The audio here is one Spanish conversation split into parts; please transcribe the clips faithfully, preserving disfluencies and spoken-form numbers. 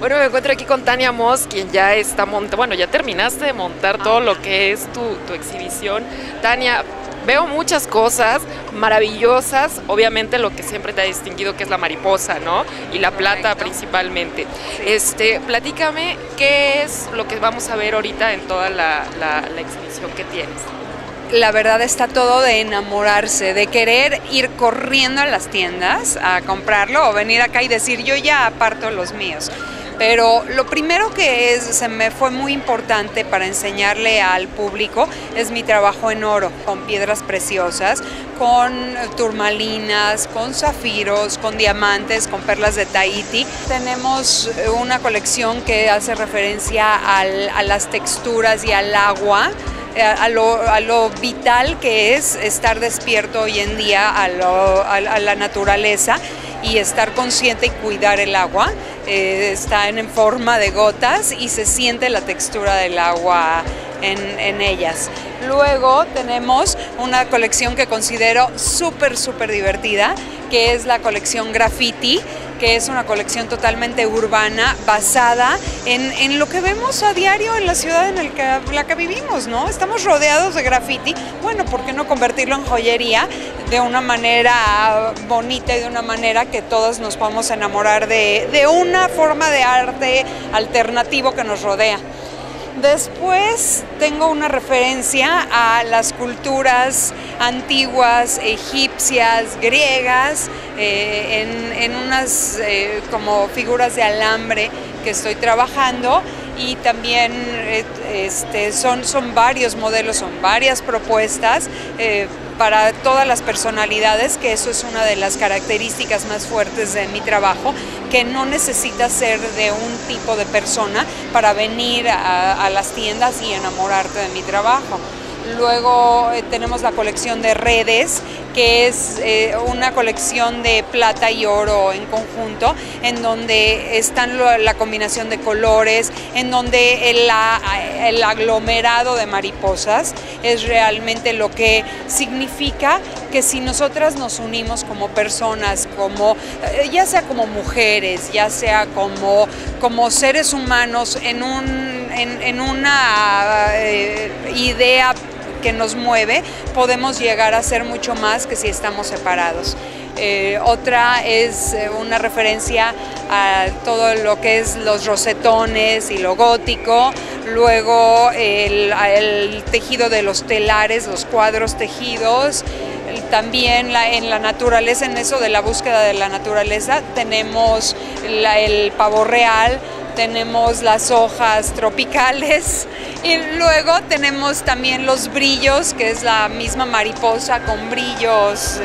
Bueno, me encuentro aquí con Tania Moss, quien ya está montando, bueno, ya terminaste de montar todo lo que es tu, tu exhibición. Tania, veo muchas cosas maravillosas, obviamente lo que siempre te ha distinguido, que es la mariposa, ¿no? Y la plata. Correcto. Principalmente. Sí. Este, platícame qué es lo que vamos a ver ahorita en toda la, la, la exhibición que tienes. La verdad está todo de enamorarse, de querer ir corriendo a las tiendas a comprarlo o venir acá y decir yo ya aparto los míos. Pero lo primero que es, se me fue muy importante para enseñarle al público es mi trabajo en oro, con piedras preciosas, con turmalinas, con zafiros, con diamantes, con perlas de Tahití. Tenemos una colección que hace referencia al, a las texturas y al agua, A lo, a lo vital que es estar despierto hoy en día a, lo, a, a la naturaleza y estar consciente y cuidar el agua. Eh, está en forma de gotas y se siente la textura del agua en, en ellas. Luego tenemos una colección que considero súper, súper divertida, que es la colección Graffiti, que es una colección totalmente urbana, basada en, en lo que vemos a diario en la ciudad en el que, la que vivimos, ¿no? Estamos rodeados de graffiti, bueno, ¿por qué no convertirlo en joyería de una manera bonita y de una manera que todos nos podamos enamorar de, de una forma de arte alternativo que nos rodea? Después tengo una referencia a las culturas antiguas, egipcias, griegas, eh, en, en unas eh, como figuras de alambre que estoy trabajando, y también eh, este, son, son varios modelos, son varias propuestas eh, para todas las personalidades, que eso es una de las características más fuertes de mi trabajo, que no necesitas ser de un tipo de persona para venir a, a las tiendas y enamorarte de mi trabajo. Luego eh, tenemos la colección de redes, que es eh, una colección de plata y oro en conjunto, en donde están lo, la combinación de colores, en donde el, el aglomerado de mariposas es realmente lo que significa que si nosotras nos unimos como personas, como, eh, ya sea como mujeres, ya sea como, como seres humanos, en, un, en, en una eh, idea que nos mueve, podemos llegar a ser mucho más que si estamos separados. Eh, otra es una referencia a todo lo que es los rosetones y lo gótico, luego el, el tejido de los telares, los cuadros tejidos. También la, en la naturaleza, en eso de la búsqueda de la naturaleza, tenemos la, el pavo real, tenemos las hojas tropicales y luego tenemos también los brillos, que es la misma mariposa con brillos,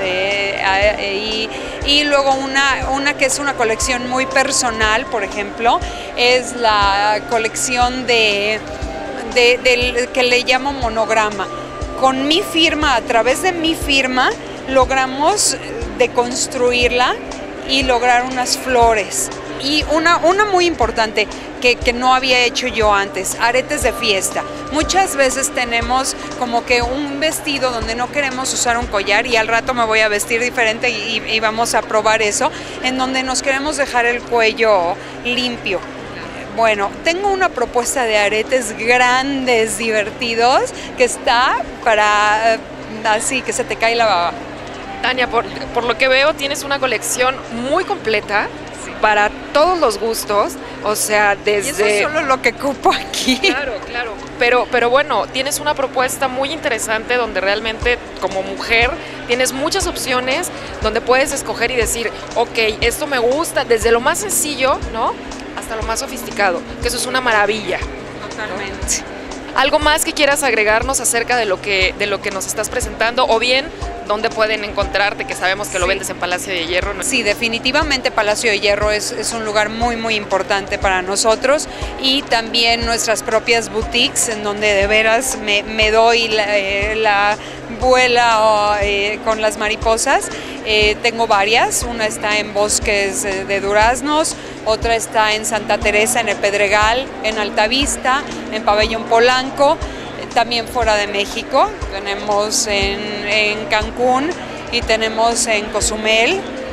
eh, y, y luego una, una que es una colección muy personal, por ejemplo, es la colección de, de, de que le llamo monograma. Con mi firma, a través de mi firma, logramos deconstruirla y lograr unas flores. Y una, una muy importante que, que no había hecho yo antes, aretes de fiesta. Muchas veces tenemos como que un vestido donde no queremos usar un collar, y al rato me voy a vestir diferente y, y vamos a probar eso, en donde nos queremos dejar el cuello limpio. Bueno, tengo una propuesta de aretes grandes, divertidos, que está para así que se te cae la baba. Tania, por, por lo que veo tienes una colección muy completa, sí, para todos los gustos, o sea, desde... Y eso es solo lo que cupo aquí. Claro, claro, pero, pero bueno, tienes una propuesta muy interesante donde realmente como mujer tienes muchas opciones donde puedes escoger y decir, ok, esto me gusta, desde lo más sencillo, ¿no?, hasta lo más sofisticado, que eso es una maravilla. Totalmente. ¿No? ¿Algo más que quieras agregarnos acerca de lo que, de lo que nos estás presentando? O bien, ¿dónde pueden encontrarte? Que sabemos que sí, lo vendes en Palacio de Hierro, ¿no? Sí, definitivamente Palacio de Hierro es, es un lugar muy, muy importante para nosotros, y también nuestras propias boutiques, en donde de veras me, me doy la, eh, la vuela eh, con las mariposas. Eh, tengo varias, una está en Bosques de Duraznos, otra está en Santa Teresa, en el Pedregal, en Altavista, en Pabellón Polanco, también fuera de México, tenemos en, en Cancún y tenemos en Cozumel,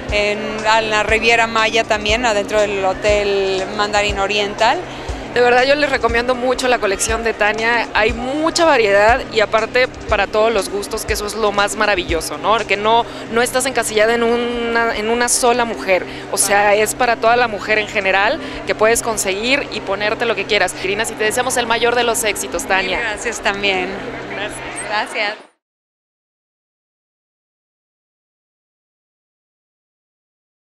en, en la Riviera Maya también, adentro del Hotel Mandarin Oriental. De verdad yo les recomiendo mucho la colección de Tania, hay mucha variedad y aparte para todos los gustos, que eso es lo más maravilloso, ¿no? Que no, no estás encasillada en una, en una sola mujer, o sea, es para toda la mujer en general que puedes conseguir y ponerte lo que quieras. Irina, si te deseamos el mayor de los éxitos, Tania. Gracias también. Gracias. Gracias.